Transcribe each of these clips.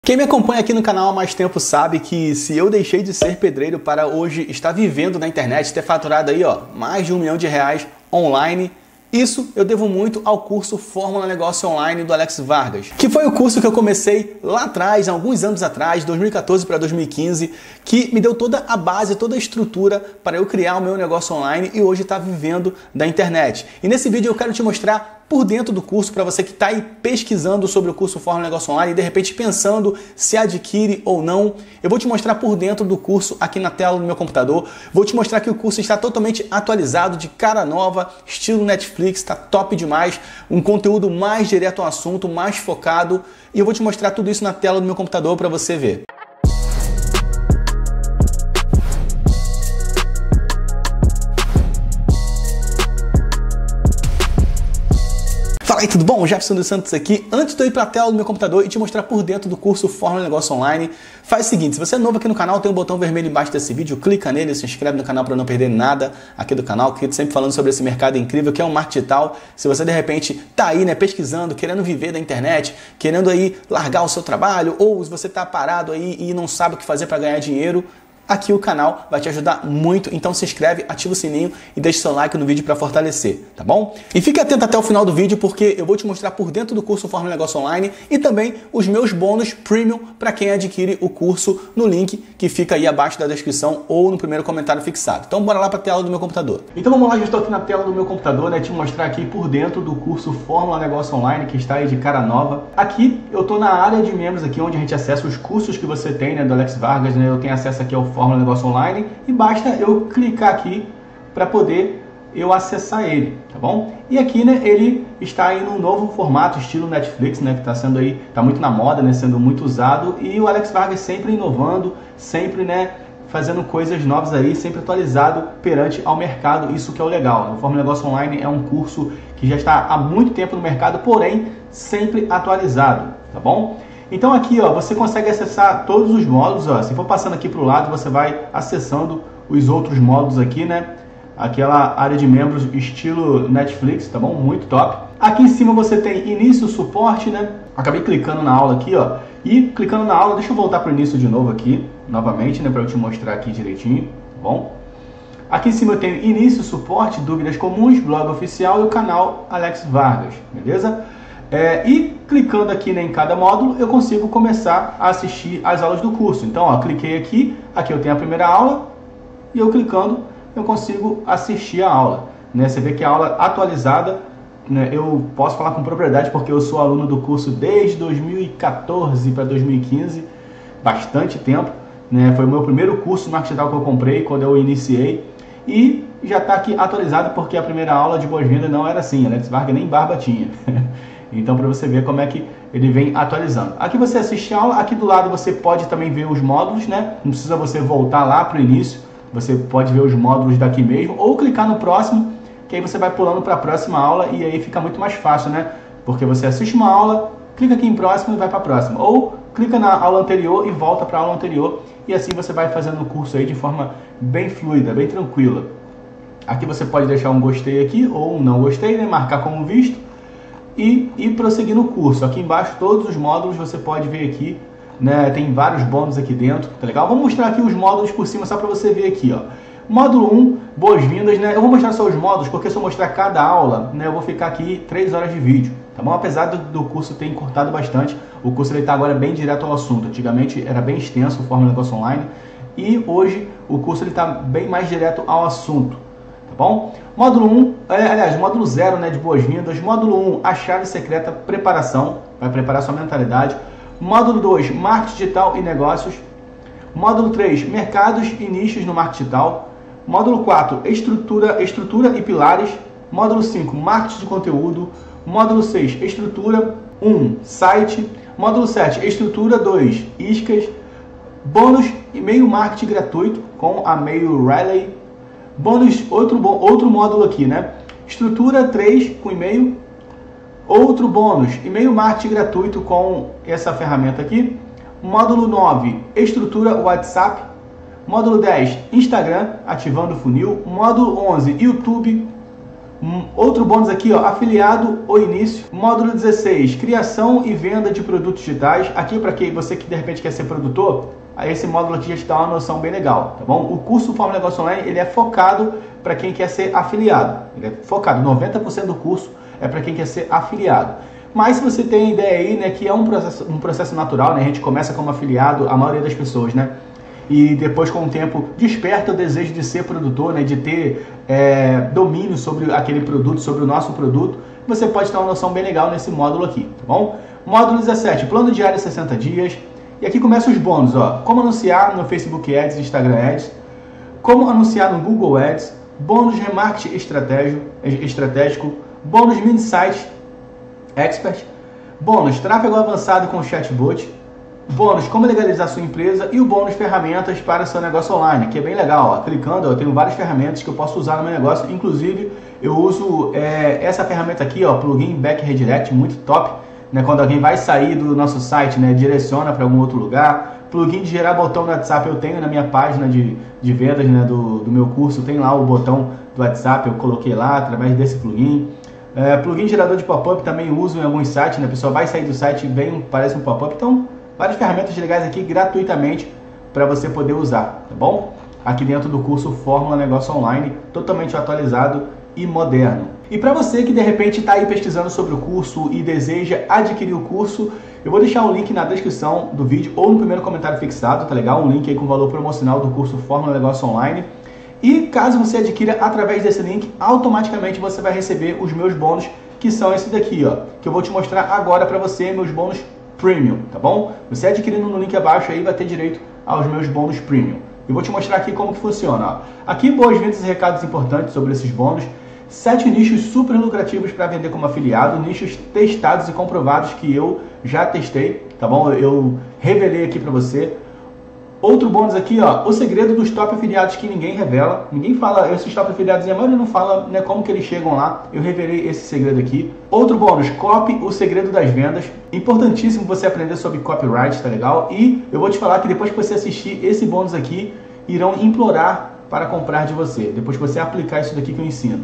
Quem me acompanha aqui no canal há mais tempo sabe que se eu deixei de ser pedreiro para hoje estar vivendo na internet, ter faturado aí mais de R$1 milhão online, isso eu devo muito ao curso Fórmula Negócio Online do Alex Vargas, que foi o curso que eu comecei lá atrás, alguns anos atrás, 2014 para 2015, que me deu toda a base, toda a estrutura para eu criar o meu negócio online e hoje estar vivendo da internet. E nesse vídeo eu quero te mostrar por dentro do curso, para você que está aí pesquisando sobre o curso Fórmula Negócio Online e de repente pensando se adquire ou não. Eu vou te mostrar por dentro do curso aqui na tela do meu computador. Vou te mostrar que o curso está totalmente atualizado, de cara nova, estilo Netflix, está top demais, um conteúdo mais direto ao assunto, mais focado. E eu vou te mostrar tudo isso na tela do meu computador para você ver. Fala aí, tudo bom? Jefferson dos Santos aqui. Antes de eu ir para a tela do meu computador e te mostrar por dentro do curso Fórmula Negócio Online, faz o seguinte, se você é novo aqui no canal, tem um botão vermelho embaixo desse vídeo, clica nele, se inscreve no canal para não perder nada aqui do canal, que eu tô sempre falando sobre esse mercado incrível que é o marketing digital. Se você de repente tá aí, pesquisando, querendo viver da internet, querendo aí largar o seu trabalho, ou se você tá parado aí e não sabe o que fazer para ganhar dinheiro, aqui o canal vai te ajudar muito, então se inscreve, ativa o sininho e deixa seu like no vídeo para fortalecer, tá bom? E fique atento até o final do vídeo porque eu vou te mostrar por dentro do curso Fórmula Negócio Online e também os meus bônus premium para quem adquire o curso no link que fica aí abaixo da descrição ou no primeiro comentário fixado. Então bora lá para a tela do meu computador. Então vamos lá, já estou aqui na tela do meu computador, te mostrar aqui por dentro do curso Fórmula Negócio Online que está aí de cara nova. Aqui eu estou na área de membros aqui onde a gente acessa os cursos que você tem, do Alex Vargas, eu tenho acesso aqui ao Fórmula Negócio Online e basta eu clicar aqui para poder eu acessar ele, tá bom? E aqui, ele está aí num novo formato, estilo Netflix, que está sendo aí, tá muito na moda, sendo muito usado, e o Alex Vargas sempre inovando, sempre, fazendo coisas novas aí, sempre atualizado perante ao mercado, isso que é o legal. O Fórmula Negócio Online é um curso que já está há muito tempo no mercado, porém sempre atualizado, tá bom? Então aqui, você consegue acessar todos os módulos, se for passando aqui para o lado, você vai acessando os outros módulos aqui, Aquela área de membros estilo Netflix, tá bom? Muito top. Aqui em cima você tem início, suporte, Acabei clicando na aula aqui, e clicando na aula, deixa eu voltar para o início de novo aqui, novamente, para eu te mostrar aqui direitinho, tá bom? Aqui em cima eu tenho início, suporte, dúvidas comuns, blog oficial e o canal Alex Vargas, beleza? E clicando aqui em cada módulo, eu consigo começar a assistir as aulas do curso. Então, cliquei aqui eu tenho a primeira aula, e eu clicando, eu consigo assistir a aula. Você vê que a aula atualizada, eu posso falar com propriedade, porque eu sou aluno do curso desde 2014 para 2015, bastante tempo. Foi o meu primeiro curso de marketing digital que eu comprei quando eu iniciei, e já está aqui atualizado, porque a primeira aula de boas-vindas não era assim, Alex Vargas nem barba tinha. Então, para você ver como é que ele vem atualizando. Aqui você assiste a aula, aqui do lado você pode também ver os módulos, Não precisa você voltar lá para o início, você pode ver os módulos daqui mesmo, ou clicar no próximo, que aí você vai pulando para a próxima aula, e aí fica muito mais fácil, Porque você assiste uma aula, clica aqui em próximo e vai para a próxima. Ou clica na aula anterior e volta para a aula anterior, e assim você vai fazendo o curso aí de forma bem fluida, bem tranquila. Aqui você pode deixar um gostei aqui, ou um não gostei, marcar como visto, e prosseguir no curso. Aqui embaixo todos os módulos você pode ver aqui, tem vários bônus aqui dentro, tá legal? Vou mostrar aqui os módulos por cima só para você ver aqui, Módulo 1, boas-vindas, Eu vou mostrar só os módulos, porque se eu mostrar cada aula, eu vou ficar aqui 3 horas de vídeo, tá bom? Apesar do curso ter encurtado bastante, o curso está agora bem direto ao assunto. Antigamente era bem extenso o Fórmula Negócio Online, e hoje o curso está bem mais direto ao assunto. Tá bom? Módulo 1, aliás, módulo 0, de boas-vindas. Módulo 1, a chave secreta, preparação, vai preparar sua mentalidade. Módulo 2, marketing digital e negócios. Módulo 3, mercados e nichos no marketing digital. Módulo 4, estrutura e pilares. Módulo 5, marketing de conteúdo. Módulo 6, estrutura 1, site. Módulo 7, estrutura 2, iscas. Bônus e-mail marketing gratuito com a Mail Relay. Bônus, outro módulo aqui, Estrutura 3 com e-mail. Outro bônus, e-mail marketing gratuito com essa ferramenta aqui. Módulo 9, estrutura WhatsApp. Módulo 10, Instagram, ativando o funil. Módulo 11, YouTube. Outro bônus aqui, ó, afiliado ou início. Módulo 16, criação e venda de produtos digitais. Aqui para quem você que de repente quer ser produtor, esse módulo aqui já te dá uma noção bem legal, tá bom? O curso Fórmula Negócio Online, ele é focado para quem quer ser afiliado. Ele é focado, 90% do curso é para quem quer ser afiliado. Mas se você tem a ideia aí, né, que é um processo natural, né? A gente começa como afiliado, a maioria das pessoas, né? E depois, com o tempo, desperta o desejo de ser produtor, né, de ter domínio sobre aquele produto, sobre o nosso produto. Você pode ter uma noção bem legal nesse módulo aqui, tá bom? Módulo 17, plano diário 60 dias. E aqui começam os bônus, ó. Como anunciar no Facebook Ads e Instagram Ads. Como anunciar no Google Ads. Bônus remarketing estratégico. Bônus mini site expert. Bônus tráfego avançado com chatbot. Bônus como legalizar sua empresa e o bônus ferramentas para seu negócio online, que é bem legal, ó. Clicando, eu tenho várias ferramentas que eu posso usar no meu negócio, inclusive eu uso essa ferramenta aqui, ó, plugin Back Redirect, muito top, né? Quando alguém vai sair do nosso site, né, direciona para algum outro lugar. Plugin de gerar botão no WhatsApp eu tenho na minha página de vendas, né, do meu curso, tem lá o botão do WhatsApp, eu coloquei lá através desse plugin. Plugin gerador de pop-up também uso em alguns sites, né? A pessoa vai sair do site e parece um pop-up, então várias ferramentas legais aqui gratuitamente para você poder usar, tá bom? Aqui dentro do curso Fórmula Negócio Online, totalmente atualizado e moderno. E para você que de repente está aí pesquisando sobre o curso e deseja adquirir o curso, eu vou deixar o link na descrição do vídeo ou no primeiro comentário fixado, tá legal? Um link aí com o valor promocional do curso Fórmula Negócio Online. E caso você adquira através desse link, automaticamente você vai receber os meus bônus, que são esse daqui, ó, que eu vou te mostrar agora para você, meus bônus Premium, tá bom? Você adquirindo no link abaixo aí vai ter direito aos meus bônus Premium. Eu vou te mostrar aqui como que funciona, ó. Aqui boas-vindas e recados importantes sobre esses bônus. 7 nichos super lucrativos para vender como afiliado, nichos testados e comprovados que eu já testei, tá bom? Eu revelei aqui para você. Outro bônus aqui, ó, o segredo dos top afiliados que ninguém revela. Ninguém fala, esses top afiliados, a maioria não fala, né, como que eles chegam lá. Eu revelei esse segredo aqui. Outro bônus, copy, o segredo das vendas. Importantíssimo você aprender sobre copyright, tá legal? E eu vou te falar que depois que você assistir esse bônus aqui, irão implorar para comprar de você. Depois que você aplicar isso daqui que eu ensino.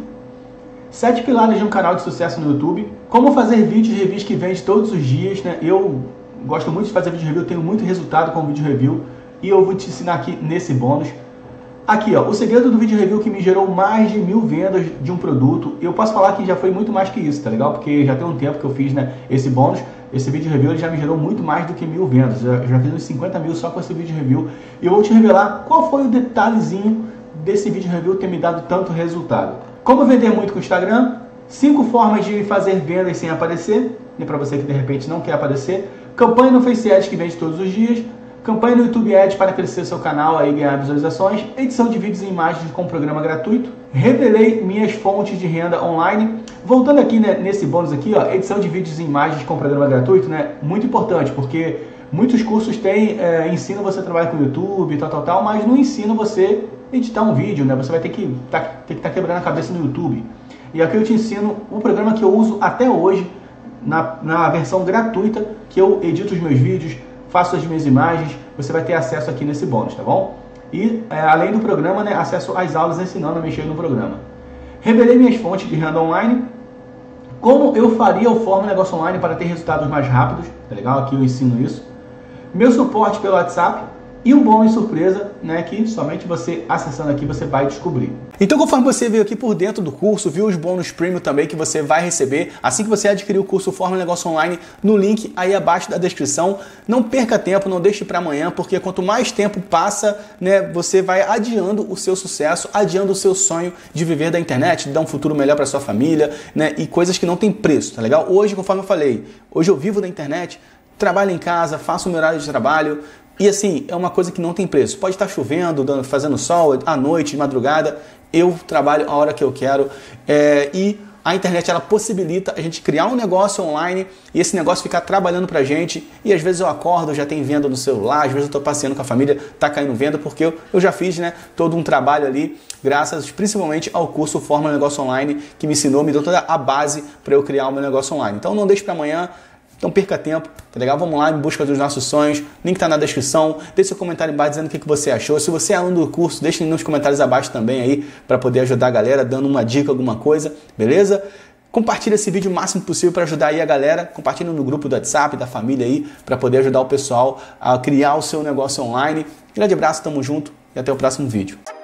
7 pilares de um canal de sucesso no YouTube. Como fazer vídeos de reviews que vende todos os dias, né? Eu gosto muito de fazer vídeo review, tenho muito resultado com vídeo review. E eu vou te ensinar aqui nesse bônus. Aqui, ó, o segredo do vídeo review que me gerou mais de 1000 vendas de um produto. Eu posso falar que já foi muito mais que isso, tá legal? Porque já tem um tempo que eu fiz, né, esse bônus. Esse vídeo review ele já me gerou muito mais do que 1000 vendas. Eu já fiz uns 50 mil só com esse vídeo review. E eu vou te revelar qual foi o detalhezinho desse vídeo review ter me dado tanto resultado. Como vender muito com o Instagram. 5 formas de fazer vendas sem aparecer. E para você que de repente não quer aparecer. Campanha no Face Ads que vende todos os dias. Campanha no YouTube Ads para crescer seu canal e ganhar visualizações. Edição de vídeos e imagens com programa gratuito. Revelei minhas fontes de renda online. Voltando aqui, né, nesse bônus aqui, ó, edição de vídeos e imagens com programa gratuito, né, muito importante, porque muitos cursos ensinam você a trabalhar com o YouTube, tal, mas não ensinam você a editar um vídeo, né? Você vai ter que estar quebrando a cabeça no YouTube. E aqui eu te ensino o programa que eu uso até hoje, na versão gratuita, que eu edito os meus vídeos, faço as minhas imagens, você vai ter acesso aqui nesse bônus, tá bom? E além do programa, né, acesso às aulas ensinando a mexer no programa. Revelei minhas fontes de renda online. Como eu faria o Fórmula Negócio Online para ter resultados mais rápidos, tá legal? Aqui eu ensino isso. Meu suporte pelo WhatsApp. E um bônus surpresa, né, que somente você acessando aqui você vai descobrir. Então, conforme você viu aqui por dentro do curso, viu os bônus premium também que você vai receber assim que você adquirir o curso Fórmula Negócio Online no link aí abaixo da descrição. Não perca tempo, não deixe para amanhã, porque quanto mais tempo passa, né, você vai adiando o seu sucesso, adiando o seu sonho de viver da internet, de dar um futuro melhor para sua família, né, e coisas que não tem preço, tá legal? Hoje, conforme eu falei, hoje eu vivo da internet, trabalho em casa, faço o meu horário de trabalho. E assim, é uma coisa que não tem preço. Pode estar chovendo, fazendo sol, à noite, de madrugada. Eu trabalho a hora que eu quero. E a internet, ela possibilita a gente criar um negócio online e esse negócio ficar trabalhando pra gente. E às vezes eu acordo, já tem venda no celular, às vezes eu estou passeando com a família, tá caindo venda, porque eu já fiz, né, todo um trabalho ali, graças principalmente ao curso Fórmula Negócio Online, que me ensinou, me deu toda a base para eu criar o meu negócio online. Então não deixe para amanhã. Então perca tempo, tá legal? Vamos lá em busca dos nossos sonhos, link tá na descrição, deixe seu comentário embaixo dizendo o que você achou. Se você é aluno do curso, deixe nos comentários abaixo também aí, para poder ajudar a galera, dando uma dica, alguma coisa, beleza? Compartilha esse vídeo o máximo possível para ajudar aí a galera, compartilha no grupo do WhatsApp, da família aí, para poder ajudar o pessoal a criar o seu negócio online. Grande abraço, tamo junto e até o próximo vídeo.